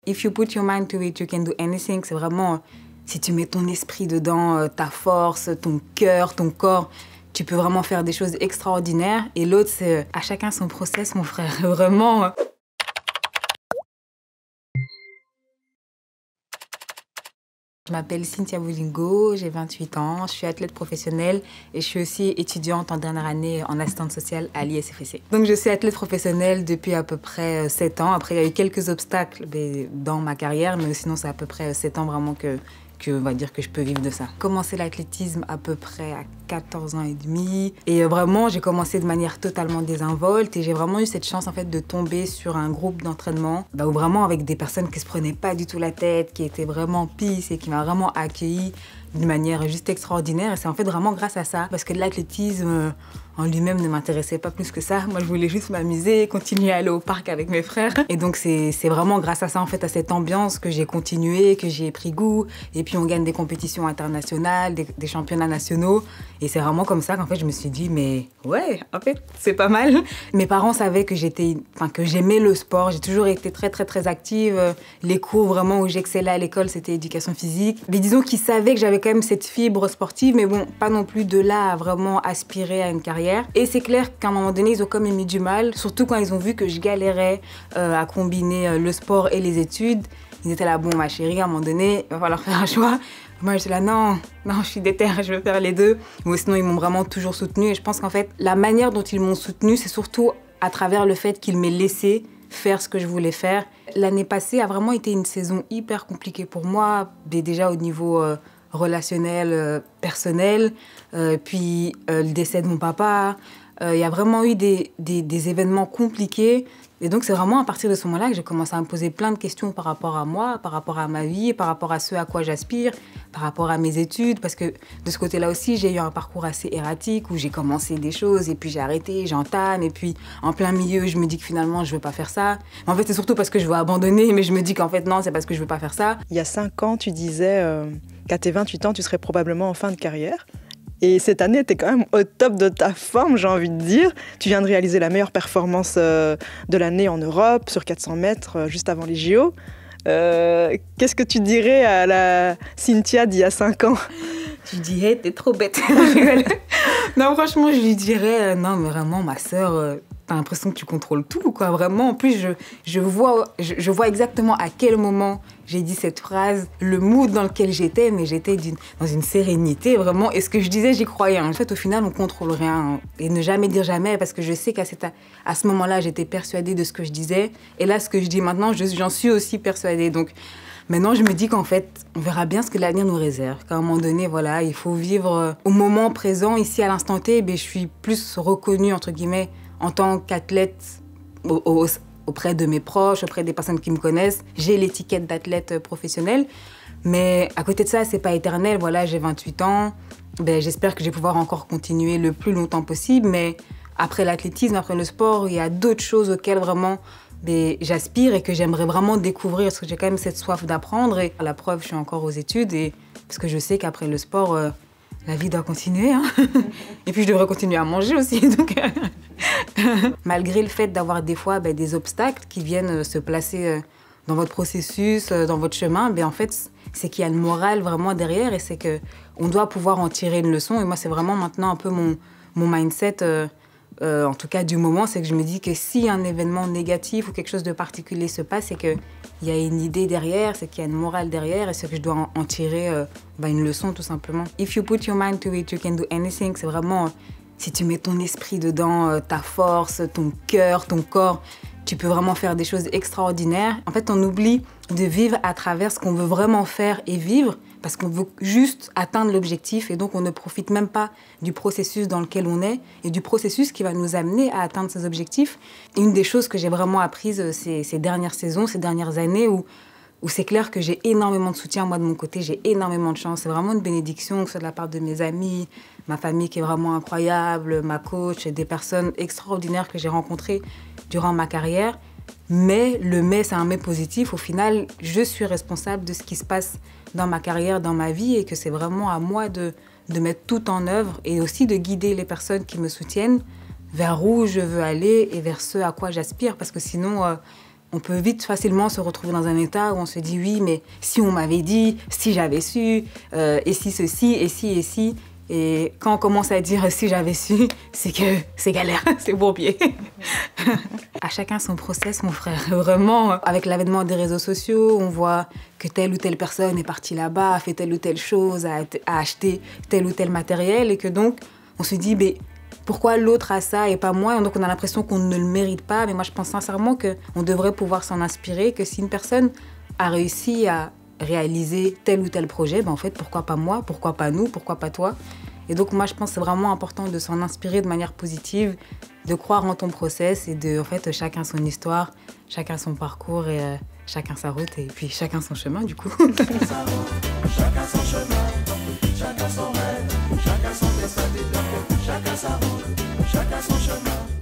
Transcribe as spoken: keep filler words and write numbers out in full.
if you put your mind to it, you can do anything. C'est vraiment, si tu mets ton esprit dedans, ta force, ton cœur, ton corps, tu peux vraiment faire des choses extraordinaires. Et l'autre, c'est à chacun son process, mon frère. Vraiment. Je m'appelle Cynthia Boulingo, j'ai vingt-huit ans, je suis athlète professionnelle et je suis aussi étudiante en dernière année en assistante sociale à l'I S F C. Donc je suis athlète professionnelle depuis à peu près sept ans. Après, il y a eu quelques obstacles dans ma carrière, mais sinon c'est à peu près sept ans vraiment que, que, on va dire que je peux vivre de ça. J'ai commencé l'athlétisme à peu près à quatorze ans et demi. Et vraiment, j'ai commencé de manière totalement désinvolte et j'ai vraiment eu cette chance en fait de tomber sur un groupe d'entraînement bah, où vraiment avec des personnes qui se prenaient pas du tout la tête, qui étaient vraiment peace et qui m'a vraiment accueillie d'une manière juste extraordinaire. Et c'est en fait vraiment grâce à ça, parce que l'athlétisme en lui-même ne m'intéressait pas plus que ça. Moi, je voulais juste m'amuser, continuer à aller au parc avec mes frères. Et donc, c'est vraiment grâce à ça, en fait, à cette ambiance que j'ai continué, que j'ai pris goût. Et puis, on gagne des compétitions internationales, des, des championnats nationaux. Et c'est vraiment comme ça qu'en fait, je me suis dit, mais ouais, en fait, c'est pas mal. Mes parents savaient que j'étais, enfin, que j'aimais le sport. J'ai toujours été très, très, très active. Les cours vraiment où j'excellais à l'école, c'était éducation physique. Mais disons qu'ils savaient que j'avais quand même cette fibre sportive, mais bon, pas non plus de là à vraiment aspirer à une carrière. Et c'est clair qu'à un moment donné, ils ont comme mis du mal, surtout quand ils ont vu que je galérais euh, à combiner euh, le sport et les études. Ils étaient là, bon, ma chérie, à un moment donné, il va falloir faire un choix. Moi, j'étais là, non, non, je suis déter, je veux faire les deux. Mais sinon, ils m'ont vraiment toujours soutenue. Et je pense qu'en fait, la manière dont ils m'ont soutenue, c'est surtout à travers le fait qu'ils m'aient laissé faire ce que je voulais faire. L'année passée a vraiment été une saison hyper compliquée pour moi, déjà au niveau euh, relationnel, euh, personnel, euh, puis euh, le décès de mon papa. Il euh, y a vraiment eu des, des, des événements compliqués. Et donc, c'est vraiment à partir de ce moment-là que j'ai commencé à me poser plein de questions par rapport à moi, par rapport à ma vie, par rapport à ce à quoi j'aspire, par rapport à mes études. Parce que de ce côté-là aussi, j'ai eu un parcours assez erratique où j'ai commencé des choses et puis j'ai arrêté, j'entame. Et puis, en plein milieu, je me dis que finalement, je ne veux pas faire ça. Mais en fait, c'est surtout parce que je veux abandonner, mais je me dis qu'en fait, non, c'est parce que je ne veux pas faire ça. Il y a cinq ans, tu disais euh, qu'à tes vingt-huit ans, tu serais probablement en fin de carrière. Et cette année, tu es quand même au top de ta forme, j'ai envie de dire. Tu viens de réaliser la meilleure performance euh, de l'année en Europe, sur quatre cents mètres, euh, juste avant les J O. Euh, Qu'est-ce que tu dirais à la Cynthia d'il y a cinq ans? Je dirais, t'es trop bête. Non, franchement, je lui dirais, euh, non, mais vraiment, ma sœur, euh, t'as l'impression que tu contrôles tout, quoi. Vraiment, en plus, je, je, vois, je, je vois exactement à quel moment j'ai dit cette phrase, le mood dans lequel j'étais, mais j'étais dans une sérénité, vraiment. Et ce que je disais, j'y croyais. En fait, au final, on contrôle rien. Et ne jamais dire jamais, parce que je sais qu'à à ce moment-là, j'étais persuadée de ce que je disais. Et là, ce que je dis maintenant, j'en suis aussi persuadée. Donc, maintenant, je me dis qu'en fait, on verra bien ce que l'avenir nous réserve. Qu'à un moment donné, voilà, il faut vivre au moment présent, ici, à l'instant T. Ben, je suis plus reconnue, entre guillemets, en tant qu'athlète au, au, auprès de mes proches, auprès des personnes qui me connaissent. J'ai l'étiquette d'athlète professionnelle. Mais à côté de ça, c'est pas éternel. Voilà, j'ai vingt-huit ans. Ben, j'espère que je vais pouvoir encore continuer le plus longtemps possible. Mais après l'athlétisme, après le sport, il y a d'autres choses auxquelles vraiment ben, j'aspire et que j'aimerais vraiment découvrir, parce que j'ai quand même cette soif d'apprendre. Et à la preuve, je suis encore aux études, et parce que je sais qu'après le sport, euh, la vie doit continuer. Hein. Et puis, je devrais continuer à manger aussi. Donc, malgré le fait d'avoir des fois ben, des obstacles qui viennent se placer dans votre processus, dans votre chemin, ben, en fait, c'est qu'il y a une morale vraiment derrière, et c'est qu'on doit pouvoir en tirer une leçon. Et moi, c'est vraiment maintenant un peu mon, mon mindset, euh, euh, en tout cas du moment, c'est que je me dis que si un événement négatif ou quelque chose de particulier se passe, c'est qu'il y a une idée derrière, c'est qu'il y a une morale derrière, et c'est que je dois en, en tirer euh, ben, une leçon tout simplement. If you put your mind to it, you can do anything. C'est vraiment, si tu mets ton esprit dedans, euh, ta force, ton cœur, ton corps, tu peux vraiment faire des choses extraordinaires. En fait, on oublie de vivre à travers ce qu'on veut vraiment faire et vivre, parce qu'on veut juste atteindre l'objectif, et donc on ne profite même pas du processus dans lequel on est et du processus qui va nous amener à atteindre ces objectifs. Et une des choses que j'ai vraiment apprises ces, ces dernières saisons, ces dernières années, où, où c'est clair que j'ai énormément de soutien, moi de mon côté, j'ai énormément de chance. C'est vraiment une bénédiction, que ce soit de la part de mes amis, ma famille qui est vraiment incroyable, ma coach, des personnes extraordinaires que j'ai rencontrées durant ma carrière. Mais le mais, c'est un mais positif. Au final, je suis responsable de ce qui se passe dans ma carrière, dans ma vie, et que c'est vraiment à moi de, de mettre tout en œuvre et aussi de guider les personnes qui me soutiennent vers où je veux aller et vers ce à quoi j'aspire. Parce que sinon, euh, on peut vite facilement se retrouver dans un état où on se dit oui, mais si on m'avait dit, si j'avais su, euh, et si ceci, et si, et si. Et quand on commence à dire si j'avais su, c'est que c'est galère, c'est bourbier. À chacun son process, mon frère. Vraiment, avec l'avènement des réseaux sociaux, on voit que telle ou telle personne est partie là-bas, a fait telle ou telle chose, a, a acheté tel ou tel matériel, et que donc, on se dit, mais pourquoi l'autre a ça et pas moi? Et donc, on a l'impression qu'on ne le mérite pas. Mais moi, je pense sincèrement qu'on devrait pouvoir s'en inspirer, que si une personne a réussi à réaliser tel ou tel projet, ben en fait, pourquoi pas moi? Pourquoi pas nous? Pourquoi pas toi? Et donc, moi, je pense que c'est vraiment important de s'en inspirer de manière positive, de croire en ton process et de, en fait, chacun son histoire, chacun son parcours et euh, chacun sa route et puis chacun son chemin, du coup. Chacun son chemin, chacun son rêve, chacun son destin, chacun sa route, chacun son chemin.